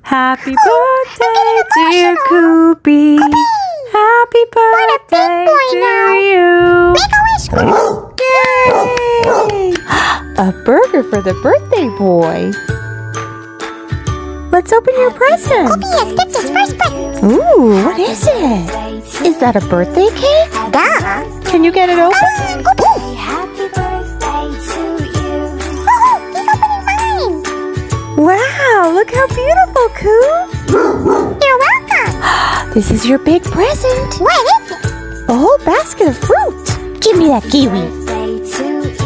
Happy birthday, dear Coopy. Happy birthday to you. Yay! A burger for the birthday boy. Let's open your present. Coopy has picked his first present. Ooh, what is it? Is that a birthday cake? Duh. Can you get it open? Coopy. Happy birthday to you. He's opening mine. Wow, look how beautiful, Coop. You're welcome. This is your big present. What is it? A whole basket of fruit. Give me that kiwi.